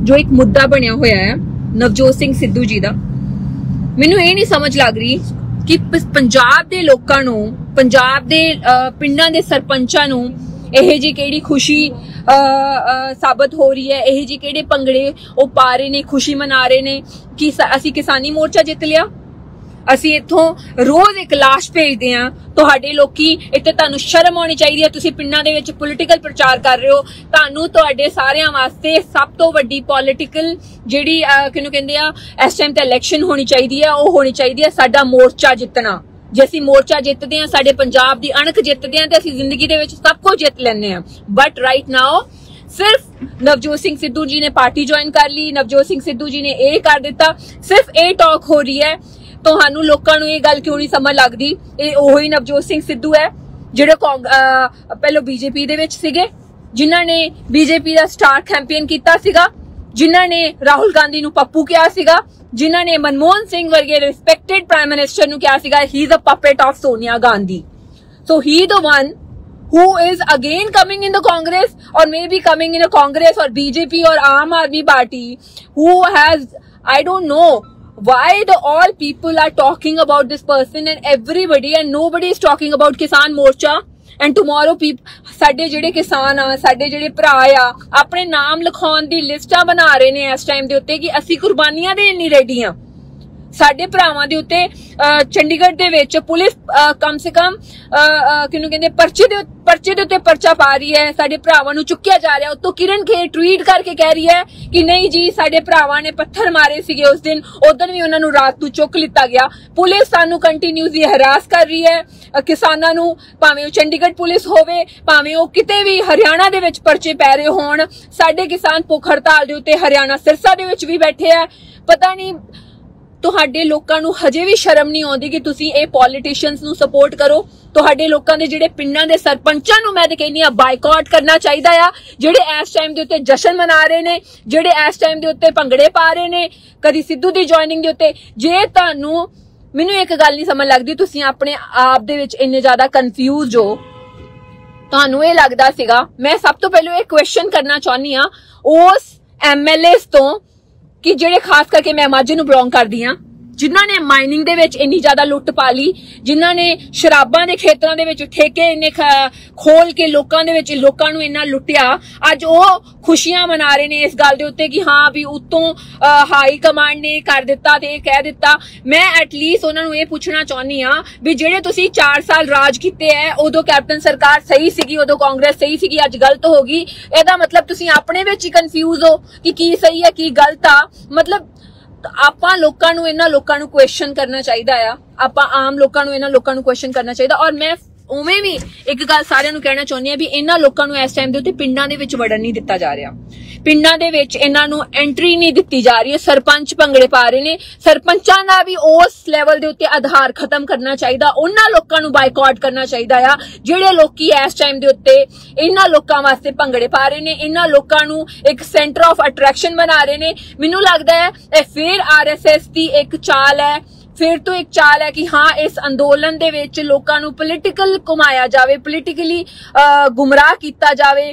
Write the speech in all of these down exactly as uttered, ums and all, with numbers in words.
जो एक मुद्दा बनया होया है नवजोत सिंह सिद्धू जी दा, मैनू ये नहीं समझ लग रही कि पंजाब दे लोकां नूं, पंजाब दे पिंडां दे सरपंचां नूं यह जी केड़ी खुशी आ, आ, साबित हो रही है, यह जी केड़े भंगड़े वो पा रहे ने, खुशी मना रहे ने कि असी किसानी मोर्चा जित लिया। असी इत्थों रोज एक लाश भेजते हैं, तुहाडे लोकी इत्थे तुहानू शर्म आनी चाहिए है, तुसी पिंडां दे विच पोलिटिकल प्रचार कर रहे हो। तुहानू तुहाडे सारियां वास्ते सब तो वड्डी पॉलिटिकल जिहड़ी किहनूं कहंदे आ इस टाइम ते इलैक्शन होनी चाहिए है, वो होनी चाहिए है साडा मोर्चा जितना। जे असीं मोर्चा जितदे हैं, साडे पंजाब दी अणख जितदे हैं, ते असीं जिंदगी दे विच सब कुछ जित लैंदे हैं। बट राइट नाउ सिर्फ नवजोत सिंह सिद्धू जी ने पार्टी ज्वाइन कर ली, नवजोत सिंह सिद्धू जी ने ये कर दिता, सिर्फ ये टॉक हो रही है। तुहानू लोकां नू ये गल क्यों नहीं समझ लगदी? ये ओही नवजोत सिंह सिद्धू है जिहड़े पहले बीजेपी दे विच सीगे, जिन्हां ने बीजेपी दा स्टार कैंपेन कीता सीगा, जिन्हां ने राहुल गांधी नू पप्पू कहा सीगा, जिन्हां ने मनमोहन सिंह वर्गे रिस्पेक्टेड प्राइम मिनिस्टर नू कहा सीगा he is a puppet of Sonia Gandhi. So he the one who is again coming in the Congress or maybe coming in a Congress or B J P or Aam Aadmi Party, who has, I don't know why the all people are talking about this person and everybody and nobody is talking about Kisan Morcha and tomorrow people साडे जेडे किसान आ, साडे जेडे भरा आ, अपने नाम लिखाउण दी लिस्टां बना रहे ने इस टाइम दे उत्ते कि असी कुर्बानियां देण नहीं रेडी आ। साडे भरावां दे उत्ते चंडीगढ़ दे विच पुलिस कम से कम किहनूं कहंदे परचे दे परचे दे उत्ते परचा पा रही है, साडे भरावां नूं चुक्किया जा रहा है। उत्तों किरण खेर ट्वीट करके कह रही है कि नहीं जी साडे भरावां ने पत्थर मारे सीगे उस दिन, उधर भी उन्हां नूं रात नूं चुक लिता गया। पुलिस सानूं कंटीन्यूअसली हरास कर रही है, किसानां नूं, भावें वो चंडीगढ़ पुलिस होवे, भावें वो किते भी हरियाणा दे विच परचे पै रहे होण। साडे किसान भुख हड़ताल दे उत्ते हरियाणा सिरसा दे विच भी बैठे है। पता नहीं तुहाडे लोकां नूं हजे भी शर्म नहीं आउंदी कि तुसीं ए पॉलिटिशियंस नूं सपोर्ट करो। तुहाडे लोकां दे जिहड़े पिंडां दे सरपंचां नूं मैं ते कहनी आ बायकॉट करना चाहिदा आ, जिहड़े इस टाइम दे उत्ते जश्न मना रहे ने, जिहड़े इस टाइम दे उत्ते भंगड़े पा रहे ने कदी सिद्धू दी जॉइनिंग दे उत्ते। जे तुहानूं मैनूं एक गल नहीं समझ लगदी, तुसीं अपने आप दे विच इन्ने ज्यादा कन्फ्यूज हो, तुहानूं ये लगदा सीगा। मैं सब तो पहले एक क्वेश्चन करना चाहनी आ उस एमएलएस तो कि जेडे खास करके मैं माझे नूं बिलोंग करदी हां, जिन्हां ने माइनिंग दे विच इन्नी ज्यादा लुੱਟ पा ली, जिन्हां ने शराबां दे खेतरां दे विच ठेके इन्ने खोल के लोकां दे विच लोकां नूं इन्ना लुੱਟਿਆ, अज ओह खुशियां मना रहे ने इस गल दे उत्ते कि हाँ भी उत्तों हाई कमांड ने कर दिता ते कह दिता। मैं एटलीस्ट उन्हां नूं ये पूछना चाहनी आ भी जेडे तुसीं चार साल राज कीते है, उदों कैप्टन सरकार सही सीगी, उदों कांग्रेस सही सीगी, अज गलत हो गई। एदा मतलब तुसीं अपने विच ही कन्फ्यूज हो कि की सही है की गलत आ। मतलब आपां लोकां नूं इन्हां लोकां नूं क्वेश्चन करना चाहिदा आ, आपां आम लोकां नूं इन्हां लोकां नूं क्वेश्चन करना चाहिदा। और मैं उवें भी एक गल सारिआं नूं कहना चाहुंदी आ भी इन्हां लोकां नूं इस टाइम दे उत्ते पिंडां दे विच वड़न नहीं दित्ता जा रिहा, पिंडां दे विच इन्हां नूं एंट्री नहीं दित्ती जा रही है। सरपंच भंगड़े पा रहे ने, सरपंचां दा भी उस लेवल दे उत्ते आधार खत्म करना चाहिदा, उन्हां लोकां नूं बायकॉट करना चाहिदा आ जिहड़े लोकी इस टाइम दे उत्ते इन्हां लोकां वास्ते भंगड़े पा रहे ने, इन्हां लोकां नूं एक सेंटर ऑफ अट्रैक्शन बना रहे ने। मैनूं लगदा है ए फिर आरएसएस दी एक चाल है, फिर तो एक चाल है कि हाँ इस अंदोलन दे विच लोकां नूं पोलिटिकल घुमाया जावे, पोलिटिकली गुमराह कीता जावे,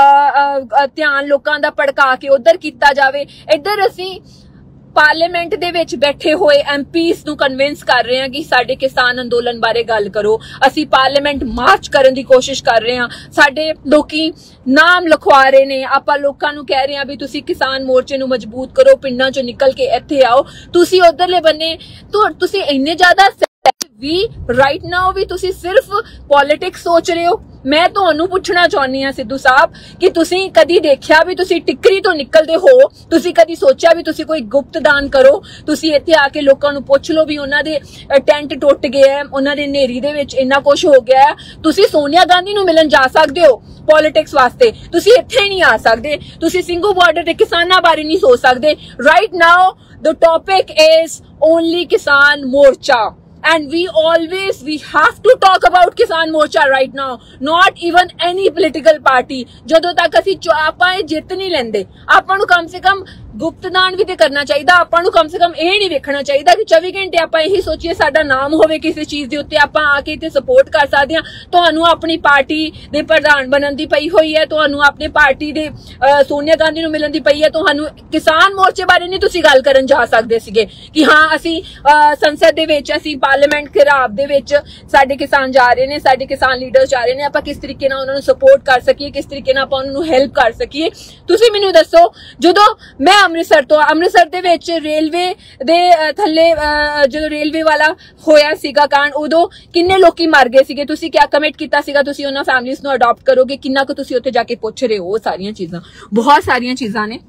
ध्यान लोकां दा भड़का के उधर कीता जावे। इधर असीं पार्लीमेंट दे विच बैठे हुए एमपीस नूं कन्विंस कर रहे हैं कि साडे किसान अंदोलन बारे गल करो, असीं पार्लीमेंट मार्च करन दी कोशिश कर रहे हैं, साडे लोकी नाम लिखवा रहे ने, आपां लोकां नूं कह रहे हैं भी तुसीं किसान मोर्चे नूं मजबूत करो, पिंडां चों निकल के इत्थे आओ। तुसीं उधरले बन्ने तो तुसीं इन्ने ज्यादा भी राइट नाउ भी तुसीं सिर्फ पॉलिटिक्स सोच रहे हो। मैं तुहानूं पुछना चाहनी हां सिद्धू साहब कि तुसीं कदी देखिया भी तुसीं टिकरी तो निकलदे हो, तुसीं कदी सोचा भी तुसीं कोई गुप्त दान करो, तुसीं इत्थे आके लोकां नूं पुछ लो भी उन्हां दे टेंट टुट गए है, उन्हां दे नेरी दे विच इन्ना कुछ हो गया है। तुसीं सोनिया गांधी नूं मिलन जा सकदे हो पॉलिटिक्स वास्ते, तुसीं इत्थे नहीं आ सकदे, तुसीं सिंघू बॉर्डर ते किसानां बारे नहीं सोच सकदे। Right now the topic is only Kisan Morcha and we always we have to talk about Kisan Morcha right now, not even any political party. ਜਦੋਂ ਤੱਕ ਅਸੀਂ ਆਪਾਂ ਇਹ ਜਿੱਤ ਨਹੀਂ ਲੈਂਦੇ, ਆਪਾਂ ਨੂੰ ਕਮ ਸੇ ਕਮ ਗੁਪਤਦਾਨ ਵੀ ਤੇ ਕਰਨਾ ਚਾਹੀਦਾ। ਆਪਾਂ ਨੂੰ ਕਮ ਸੇ ਕਮ ਇਹ ਨਹੀਂ ਵੇਖਣਾ ਚਾਹੀਦਾ ਕਿ ਚੌਵੀ ਘੰਟੇ ਆਪਾਂ ਇਹੀ ਸੋਚੀਏ ਸਾਡਾ ਨਾਮ ਹੋਵੇ ਕਿਸੇ ਚੀਜ਼ ਦੇ ਉੱਤੇ, ਆਪਾਂ ਆ ਕੇ ਇੱਥੇ ਸਪੋਰਟ ਕਰ ਸਕਦੇ ਹਾਂ। ਤੁਹਾਨੂੰ ਆਪਣੀ ਪਾਰਟੀ ਦੇ ਪ੍ਰਧਾਨ ਬਣਨ ਦੀ ਪਈ ਹੋਈ ਹੈ, ਤੁਹਾਨੂੰ ਆਪਣੇ ਪਾਰਟੀ ਦੇ ਸੋਨੀਆ ਗਾਂਧੀ ਨੂੰ ਮਿਲਣ ਦੀ ਪਈ ਹੈ, ਤੁਹਾਨੂੰ ਕਿਸਾਨ ਮੋਰਚੇ ਬਾਰੇ ਨਹੀਂ ਤੁਸੀਂ ਗੱਲ ਕਰਨ ਜਾ ਸਕਦੇ ਸੀਗੇ ਕਿ ਹਾਂ ਅਸੀਂ ਸੰਸਦ ਦੇ ਵਿੱਚ, ਅਸੀਂ ਪਾਰਲੀਮੈਂਟ ਘਿਰਾਵ ਦੇ ਵਿੱਚ ਸਾਡੇ ਕਿਸਾਨ ਜਾ ਰਹੇ ਨੇ, ਸਾਡੇ ਕਿਸਾਨ ਲੀਡਰ ਜਾ ਰਹੇ ਨੇ, ਆਪਾਂ ਕਿਸ ਤਰੀਕੇ ਨਾਲ ਉਹਨਾਂ ਨੂੰ ਸਪੋਰਟ ਕਰ ਸਕੀਏ, ਕਿਸ ਤਰੀਕੇ ਨਾਲ ਆਪਾਂ ਉਹਨਾਂ ਨੂੰ ਹੈਲਪ ਕਰ ਸਕੀਏ। ਤੁਸੀਂ ਮੈਨੂੰ ਦੱਸੋ, ਜਦੋਂ ਮੈਂ ਅੰਮ੍ਰਿਤਸਰ ਤੋਂ ਅੰਮ੍ਰਿਤਸਰ ਦੇ ਵਿੱਚ ਰੇਲਵੇ ਦੇ ਥੱਲੇ ਜਦੋਂ ਰੇਲਵੇ ਵਾਲਾ ਹੋਇਆ ਸੀਗਾ ਕਾਂਡ, ਉਦੋਂ ਕਿੰਨੇ ਲੋਕੀ ਮਰ ਗਏ ਸੀਗੇ, ਤੁਸੀਂ ਕਿਆ ਕਮਿਟ ਕੀਤਾ ਸੀਗਾ ਤੁਸੀਂ ਉਹਨਾਂ ਫੈਮਲੀਜ਼ ਨੂੰ ਅਡਾਪਟ ਕਰੋਗੇ, ਕਿੰਨਾ ਕੁ ਤੁਸੀਂ ਉੱਥੇ ਜਾ ਕੇ ਪੁੱਛ ਰਹੇ ਹੋ। ਉਹ ਸਾਰੀਆਂ ਚੀਜ਼ਾਂ, ਬਹੁਤ ਸਾਰੀਆਂ ਚੀਜ਼ਾਂ ਨੇ।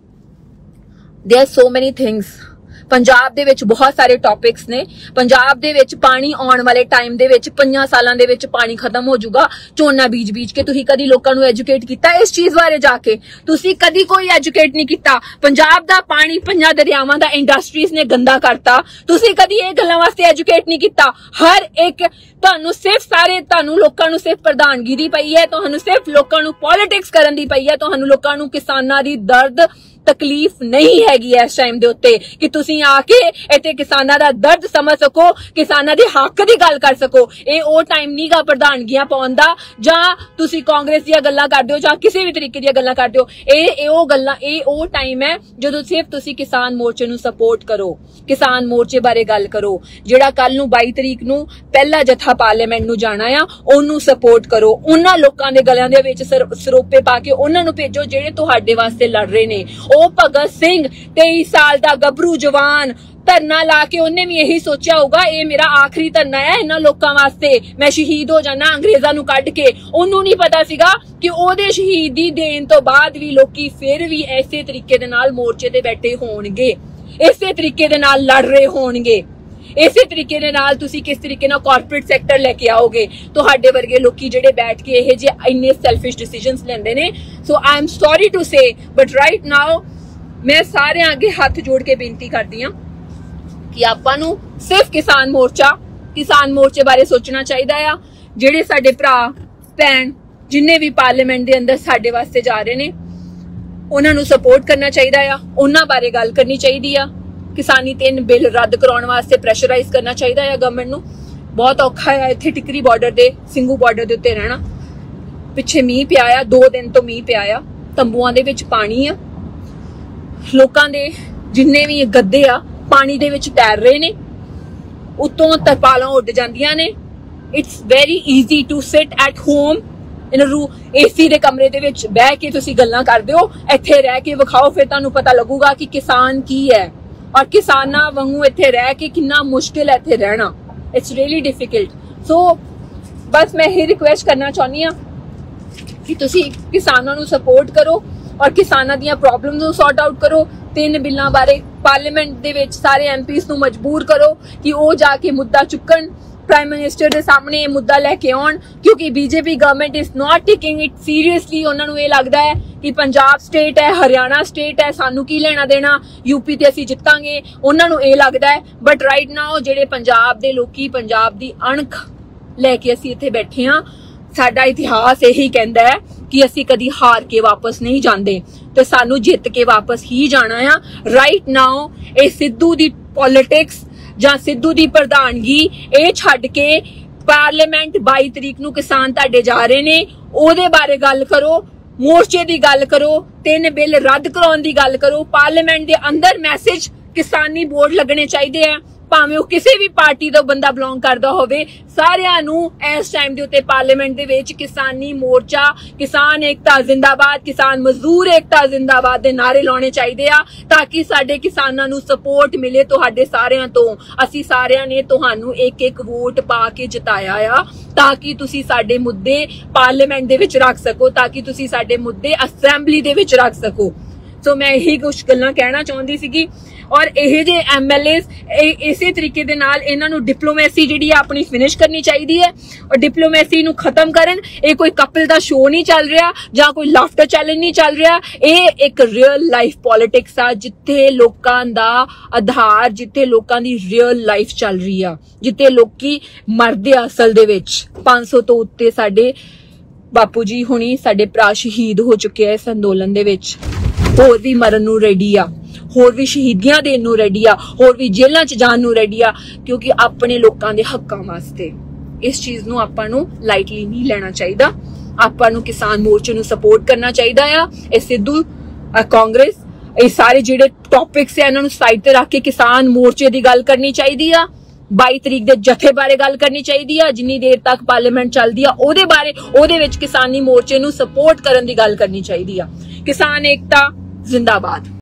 There are so many things. Punjab ਦੇ ਵਿੱਚ ਬਹੁਤ ਸਾਰੇ ਟੌਪਿਕਸ ਨੇ। ਪੰਜਾਬ ਦੇ ਵਿੱਚ ਪਾਣੀ ਆਉਣ ਵਾਲੇ ਟਾਈਮ ਦੇ ਵਿੱਚ ਪੰਜਾਂ ਸਾਲਾਂ ਦੇ ਵਿੱਚ ਪਾਣੀ ਖਤਮ ਹੋ ਜਾਊਗਾ। ਝੋਨਾ ਬੀਜ ਬੀਜ ਕੇ ਤੁਸੀਂ ਕਦੀ ਲੋਕਾਂ ਨੂੰ ਐਜੂਕੇਟ ਕੀਤਾ ਇਸ ਚੀਜ਼ ਬਾਰੇ? ਜਾ ਕੇ ਤੁਸੀਂ ਕਦੀ ਕੋਈ ਐਜੂਕੇਟ ਨਹੀਂ ਕੀਤਾ। ਪੰਜਾਬ ਦਾ ਪਾਣੀ ਪੰਜਾਂ ਦਰਿਆਵਾਂ ਦਾ ਇੰਡਸਟਰੀਜ਼ ਨੇ ਗੰਦਾ ਕਰਤਾ। ਤੁਸੀਂ ਕਦੀ ਇਹ ਗੱਲਾਂ ਵਾਸਤੇ ਐਜੂਕੇਟ ਨਹੀਂ ਕੀਤਾ। ਹਰ ਇੱਕ ਤੁਹਾਨੂੰ ਸਿਰਫ ਸਾਰੇ ਤੁਹਾਨੂੰ ਲੋਕਾਂ ਨੂੰ ਸਿਰਫ ਪ੍ਰਧਾਨਗੀ ਦੀ ਪਈ ਹੈ, ਤੁਹਾਨੂੰ ਸਿਰਫ ਲੋਕਾਂ ਨੂੰ ਪੋਲਿਟਿਕਸ ਕਰਨ ਦੀ ਪਈ ਹੈ, ਤੁਹਾਨੂੰ ਲੋਕਾਂ ਨੂੰ ਕਿਸਾਨਾਂ ਦੀ ਦਰਦ ਤਕਲੀਫ ਨਹੀਂ ਹੈਗੀ ਇਸ ਟਾਈਮ ਦੇ ਉੱਤੇ ਕਿ ਤੁਸੀਂ ਆ ਕੇ ਇੱਥੇ ਕਿਸਾਨਾਂ ਦਾ ਦਰਦ ਸਮਝ ਸਕੋ, ਕਿਸਾਨਾਂ ਦੇ ਹੱਕ ਦੀ ਗੱਲ ਕਰ ਸਕੋ। ਇਹ ਉਹ ਟਾਈਮ ਨਹੀਂਗਾ ਪ੍ਰਧਾਨਗੀਆਂ ਪਾਉਣ ਦਾ, ਜਾਂ ਤੁਸੀਂ ਕਾਂਗਰਸ ਦੀਆਂ ਗੱਲਾਂ ਕਰਦੇ ਹੋ ਜਾਂ ਕਿਸੇ ਵੀ ਤਰੀਕੇ ਦੀਆਂ ਗੱਲਾਂ ਕਰਦੇ ਹੋ। ਇਹ ਇਹ ਉਹ ਗੱਲਾਂ, ਇਹ ਉਹ ਟਾਈਮ ਹੈ ਜਦੋਂ ਸਿਰਫ ਤੁਸੀਂ ਕਿਸਾਨ ਮੋਰਚੇ ਨੂੰ ਸਪੋਰਟ ਕਰੋ, ਕਿਸਾਨ ਮੋਰਚੇ ਬਾਰੇ ਗੱਲ ਕਰੋ। ਜਿਹੜਾ ਕੱਲ ਨੂੰ ਬਾਈ ਤਰੀਕ ਨੂੰ ਪਹਿਲਾ ਜਥਾ ਪਾਰਲੀਮੈਂਟ ਨੂੰ ਜਾਣਾ ਆ, ਉਹਨੂੰ ਸਪੋਰਟ ਕਰੋ। ਉਹਨਾਂ ਲੋਕਾਂ ਦੇ ਗਲਿਆਂ ਦੇ ਵਿੱਚ ਸਰੋਪੇ ਪਾ ਕੇ ਉਹਨਾਂ ਨੂੰ ਭੇਜੋ ਜਿਹੜੇ ਤੁਹਾਡੇ ਵਾਸਤੇ ਲੜ ਰਹੇ ਨੇ। ਉਹ ਭਗਤ ਸਿੰਘ तेईस ਸਾਲ ਦਾ ਗੱਭਰੂ ਜਵਾਨ ਧਰਨਾ ਲਾ ਕੇ ਉਹਨੇ ਵੀ ਇਹੀ ਸੋਚਿਆ ਹੋਊਗਾ ਇਹ ਮੇਰਾ ਆਖਰੀ ਧਰਨਾ ਹੈ ਇਹਨਾਂ ਲੋਕਾਂ ਵਾਸਤੇ, ਮੈਂ ਸ਼ਹੀਦ ਹੋ ਜਾਣਾ ਅੰਗਰੇਜ਼ਾਂ ਨੂੰ ਕੱਢ ਕੇ। ਉਹਨੂੰ ਨਹੀਂ ਪਤਾ ਸੀਗਾ ਕਿ ਉਹਦੇ ਸ਼ਹੀਦੀ ਦੇਣ ਤੋਂ ਬਾਅਦ ਵੀ ਲੋਕੀ ਫਿਰ ਵੀ ਐਸੇ ਤਰੀਕੇ ਦੇ ਨਾਲ ਮੋਰਚੇ ਤੇ ਬੈਠੇ ਹੋਣਗੇ, ਇਸੇ ਤਰੀਕੇ ਦੇ ਨਾਲ ਲੜ ਰਹੇ ਹੋਣਗੇ। ਇਸੇ ਤਰੀਕੇ ਦੇ ਨਾਲ ਤੁਸੀਂ ਕਿਸ ਤਰੀਕੇ ਨਾਲ ਕਾਰਪੋਰੇਟ ਸੈਕਟਰ ਲੈ ਕੇ ਆਓਗੇ। ਤੁਹਾਡੇ ਵਰਗੇ ਲੋਕੀ ਜਿਹੜੇ ਬੈਠ ਕੇ ਇਹ ਜਿਹੇ ਇੰਨੇ ਸੈਲਫਿਸ਼ ਡਿਸੀਜਨਸ ਲੈਂਦੇ ਨੇ। So I am sorry to say but right now ਮੈਂ ਸਾਰਿਆਂ ਅੱਗੇ ਹੱਥ ਜੋੜ ਕੇ ਬੇਨਤੀ ਕਰਦੀ ਹਾਂ ਕਿ ਆਪਾਂ ਨੂੰ ਸਿਰਫ ਕਿਸਾਨ ਮੋਰਚਾ ਕਿਸਾਨ ਮੋਰਚੇ ਬਾਰੇ ਸੋਚਣਾ ਚਾਹੀਦਾ ਆ। ਜਿਹੜੇ ਸਾਡੇ ਭਰਾ ਭੈਣ ਜਿੰਨੇ ਵੀ ਪਾਰਲੀਮੈਂਟ ਦੇ ਅੰਦਰ ਸਾਡੇ ਵਾਸਤੇ ਜਾ ਰਹੇ ਨੇ ਉਹਨਾਂ ਨੂੰ ਸਪੋਰਟ ਕਰਨਾ ਚਾਹੀਦਾ ਆ, ਉਹਨਾਂ ਬਾਰੇ ਗੱਲ ਕਰਨੀ ਚਾਹੀਦੀ ਆ। ਕਿਸਾਨੀ ਤਿੰਨ ਬਿੱਲ ਰੱਦ ਕਰਾਉਣ ਵਾਸਤੇ ਪ੍ਰੈਸ਼ਰਾਈਜ਼ ਕਰਨਾ ਚਾਹੀਦਾ ਹੈ ਗਵਰਨਮੈਂਟ ਨੂੰ। ਬਹੁਤ ਔਖਾ ਹੈ ਇੱਥੇ ਟਿਕਰੀ ਬਾਰਡਰ ਦੇ ਸਿੰਘੂ ਬਾਰਡਰ ਦੇ ਉੱਤੇ ਰਹਿਣਾ। ਪਿੱਛੇ ਮੀਂਹ ਪਿਆ ਆ, ਦੋ ਦਿਨ ਤੋਂ ਮੀਂਹ ਪਿਆ ਆ, ਤੰਬੂਆਂ ਦੇ ਵਿੱਚ ਪਾਣੀ ਆ, ਲੋਕਾਂ ਦੇ ਜਿੰਨੇ ਵੀ ਗੱਦੇ ਆ ਪਾਣੀ ਦੇ ਵਿੱਚ ਤੈਰ ਰਹੇ ਨੇ, ਉਤੋਂ ਤਰਪਾਲਾਂ ਉੱਡ ਜਾਂਦੀਆਂ ਨੇ। It's very easy to sit at home in a room AC ਦੇ ਕਮਰੇ ਦੇ ਵਿੱਚ ਬਹਿ ਕੇ ਤੁਸੀਂ ਗੱਲਾਂ ਕਰਦੇ ਹੋ। ਇੱਥੇ ਰਹਿ ਕੇ ਵਿਖਾਓ, ਫਿਰ ਤੁਹਾਨੂੰ ਪਤਾ ਲੱਗੂਗਾ ਕਿ ਕਿਸਾਨ ਕੀ ਹੈ ਔਰ ਕਿਸਾਨਾਂ ਵਾਂਗੂ ਇੱਥੇ ਰਹਿ ਕੇ ਕਿੰਨਾ ਮੁਸ਼ਕਿਲ ਹੈ ਇੱਥੇ ਰਹਿਣਾ। It's really difficult. ਸੋ ਬਸ ਮੈਂ ਇਹ ਰਿਕੁਐਸਟ ਕਰਨਾ ਚਾਹੁੰਦੀ ਹਾਂ ਕਿ ਤੁਸੀਂ ਕਿਸਾਨਾਂ ਨੂੰ ਸਪੋਰਟ ਕਰੋ ਔਰ ਕਿਸਾਨਾਂ ਦੀਆਂ ਪ੍ਰੋਬਲਮਸ ਨੂੰ ਸੌਰਟ ਆਊਟ ਕਰੋ। ਤਿੰਨ ਬਿੱਲਾਂ ਬਾਰੇ ਪਾਰਲੀਮੈਂਟ ਦੇ ਵਿੱਚ ਸਾਰੇ ਐਮਪੀਸ ਨੂੰ ਮਜਬੂਰ ਕਰੋ ਕਿ ਉਹ ਜਾ ਕੇ ਮੁੱਦਾ ਚੁੱਕਣ, ਪ੍ਰਾਈਮ ਮਿਨਿਸਟਰ ਦੇ ਸਾਹਮਣੇ ਇਹ ਮੁੱਦਾ ਲੈ ਕੇ ਆਉਣ, ਕਿਉਂਕਿ BJP government is not taking it seriously. ਉਹਨਾਂ ਨੂੰ ਇਹ ਲੱਗਦਾ ਹੈ ਕਿ ਪੰਜਾਬ ਸਟੇਟ ਹੈ, ਹਰਿਆਣਾ ਸਟੇਟ ਹੈ, ਸਾਨੂੰ ਕੀ ਲੈਣਾ ਦੇਣਾ, ਯੂਪੀ ਤੇ ਅਸੀਂ ਜਿੱਤਾਂਗੇ, ਉਹਨਾਂ ਨੂੰ ਇਹ ਲੱਗਦਾ ਹੈ। ਬਟ ਰਾਈਟ ਨਾਓ ਜਿਹੜੇ ਪੰਜਾਬ ਦੇ ਲੋਕੀ, ਪੰਜਾਬ ਦੀ ਅਣਖ ਲੈ ਕੇ ਅਸੀਂ ਇੱਥੇ ਬੈਠੇ ਹਾਂ, ਸਾਡਾ ਇਤਿਹਾਸ ਇਹੀ ਕਹਿੰਦਾ ਹੈ ਕਿ ਅਸੀਂ ਕਦੀ ਹਾਰ ਕੇ ਵਾਪਸ ਨਹੀਂ ਜਾਂਦੇ ਤੇ ਸਾਨੂੰ ਜਿੱਤ ਕੇ ਵਾਪਸ ਹੀ ਜਾਣਾ ਆ। ਰਾਈਟ ਨਾਓ ਇਹ ਸਿੱਧੂ ਦੀ ਪੋਲਿਟਿਕਸ ਜਾਂ ਸਿੱਧੂ ਦੀ ਪ੍ਰਧਾਨਗੀ ਇਹ ਛੱਡ ਕੇ ਪਾਰਲੀਮੈਂਟ ਬਾਈ ਤਰੀਕ ਨੂੰ ਕਿਸਾਨ ਤੁਹਾਡੇ ਜਾ ਰਹੇ ਨੇ, ਉਹਦੇ ਬਾਰੇ ਗੱਲ ਕਰੋ, ਮੋਰਚੇ ਦੀ ਗੱਲ ਕਰੋ, ਤਿੰਨ ਬਿੱਲ ਰੱਦ ਕਰਾਉਣ ਦੀ ਗੱਲ ਕਰੋ। ਪਾਰਲੀਮੈਂਟ ਦੇ ਅੰਦਰ ਮੈਸੇਜ ਕਿਸਾਨੀ ਬੋਰਡ ਲੱਗਣੇ ਚਾਹੀਦੇ ਆ, ਭਾਵੇਂ ਉਹ ਕਿਸੇ ਵੀ ਪਾਰਟੀ ਦਾ ਬੰਦਾ ਬਿਲੋਂਗ ਕਰਦਾ ਹੋਵੇ। ਸਾਰਿਆਂ ਨੂੰ ਇਸ ਟਾਈਮ ਦੇ ਉੱਤੇ ਪਾਰਲੀਮੈਂਟ ਦੇ ਵਿੱਚ ਕਿਸਾਨੀ ਮੋਰਚਾ, ਕਿਸਾਨ ਏਕਤਾ ਜ਼ਿੰਦਾਬਾਦ, ਕਿਸਾਨ ਮਜ਼ਦੂਰ ਏਕਤਾ ਜ਼ਿੰਦਾਬਾਦ ਦੇ ਨਾਰੇ ਲਾਉਣੇ ਚਾਹੀਦੇ ਆ ਤਾਂ ਕਿ ਸਾਡੇ ਕਿਸਾਨਾਂ ਨੂੰ ਸਪੋਰਟ ਮਿਲੇ ਤੁਹਾਡੇ ਸਾਰਿਆਂ ਤੋਂ। ਅਸੀਂ ਸਾਰਿਆਂ ਨੇ ਤੁਹਾਨੂੰ ਇੱਕ ਇੱਕ ਵੋਟ ਪਾ ਕੇ ਜਿਤਾਇਆ ਆ ਤਾਂ ਕਿ ਤੁਸੀਂ ਸਾਡੇ ਮੁੱਦੇ ਪਾਰਲੀਮੈਂਟ ਦੇ ਵਿੱਚ ਰੱਖ ਸਕੋ, ਤਾਂ ਕਿ ਤੁਸੀਂ ਸਾਡੇ ਮੁੱਦੇ ਅਸੈਂਬਲੀ ਦੇ ਵਿੱਚ ਰੱਖ ਸਕੋ। सो मैं यही कुछ गल्लां कहना चाहती सी। और यह जे एम एल ए इस तरीके दे नाल इन्हां नूं डिप्लोमेसी जिहड़ी है अपनी फिनिश करनी चाहिए है और डिप्लोमेसी नूं खत्म करन। ये कोई कपल दा शो नहीं चल रहा जां कोई लाफ्टर चैलेंज नहीं चल रहा, ये एक रियल लाइफ पॉलिटिक्स आ जिथे लोकां दा आधार, जिथे लोकां दी रियल लाइफ चल रही है, जिथे लोकी मरदे असल दे विच। पांच सौ तो उत्ते साडे बापू जी हुणी साडे भरा शहीद हो चुके हैं इस अंदोलन दे विच, होर भी मरन नूं रेडी आ, होर भी शहीदियां देण नूं रेडी आ, होर भी जेलां च जाण नूं रेडी आ, क्योंकि अपने लोकां दे हक्कां वास्ते। इस चीज नूं आपां नूं लाइटली नहीं लेना चाहिदा। आपां नूं किसान मोर्चे नूं सपोर्ट करना चाहिदा आ। ए सिद्धू कांग्रेस ये सारे जिहड़े टॉपिक्स है इन्हां नूं साइड ते रख के किसान मोर्चे दी गल करनी चाहिदी आ। बाई तरीक दे जथे बारे गल करनी चाहिदी है, जिन्नी देर तक पार्लीमेंट चलदी है ओहदे बारे ओहदे विच किसानी मोर्चे नूं सपोर्ट करन दी गल करनी चाहिदी है। किसान एकता जिंदाबाद।